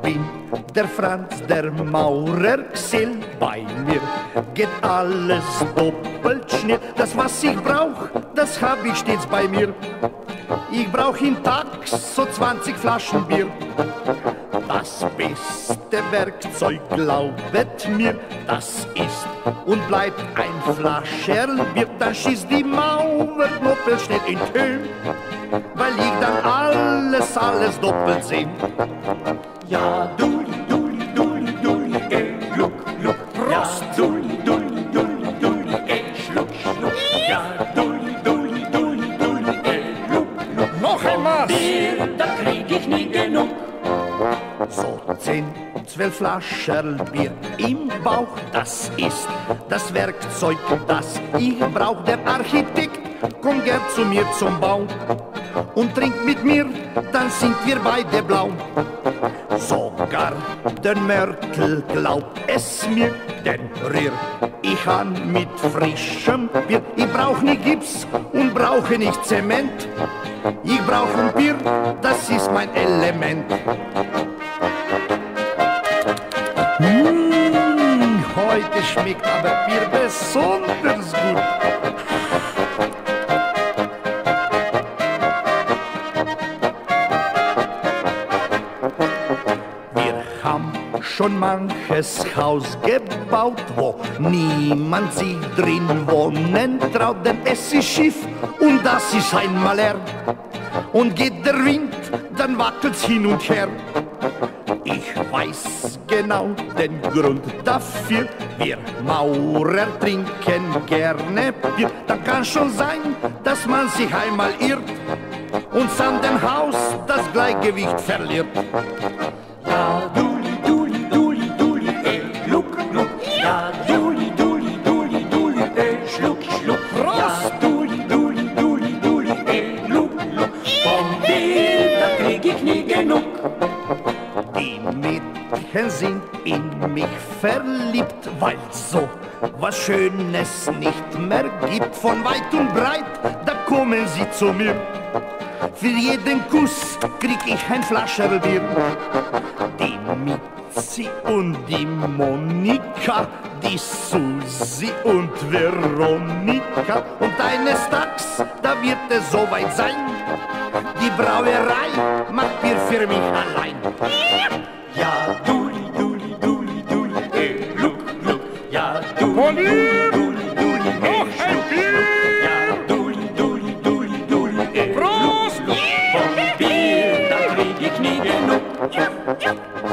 bin der Franz, der Maurergsell. Bei mir geht alles doppelt schnell. Das, was ich brauch, das hab ich stets bei mir. Ich brauch im Tag so 20 Flaschen Bier. Das beste Werkzeug, glaubet mir, das ist und bleibt ein Flascherl Bier. Dann schießt die Mauer doppelt schnell in Höhe, weil ich dann alles doppelt seh. Ja, duli, duli, duli, duli, gluck, gluck. Prost! Ja, duli, duli, duli, duli, schluck, schluck. Ja, duli, duli, duli, duli, gluck, gluck. Noch einmal! Bier, da krieg ich nie genug. So 10, 12 Flascherl Bier im Bauch, das ist das Werkzeug, das ich brauch. Der Architekt kommt gern zu mir zum Bau und trinkt mit mir, dann sind wir beide blau. Sogar der Mörtel glaubt es mir, denn rühr ich an mit frischem Bier. Ich brauch nicht Gips und brauche nicht Zement. Ich brauch ein Bier, das ist mein Element. Heute schmeckt aber Bier besonders gut. Wir haben schon manches Haus gebaut, wo niemand sich drin wohnen traut, denn es ist Schiff und das ist einmal leer. Und geht der Wind, dann wackelt's hin und her. Ich weiß genau den Grund dafür, wir Maurer trinken gerne Bier. Dann kann schon sein, dass man sich einmal irrt und an dem Haus das Gleichgewicht verliert. Ja, duli, duli, duli, duli, gluck, gluck. Ja, duli, duli, duli, duli, schluck, schluck. Ja, duli, duli, duli, duli, gluck, gluck. Vom Bier, da krieg ich nie genug. Die Mädchen sind in mich verliebt, weil's so was Schönes nicht mehr gibt. Von weit und breit, da kommen sie zu mir. Für jeden Kuss krieg ich ein Flascherl Bier. Die Mitzi und die Monika, die Susi und Veronika. Und eines Tages, da wird es soweit sein, die Brauerei macht Bier für mich allein. Ja, duli, duli, duli, duli, gluck, gluck. Ja, duli, duli, duli, duli, schluck, schluck. Ja, duli, duli, duli, duli, gluck, gluck. Vom Bier, da krieg ich nie genug.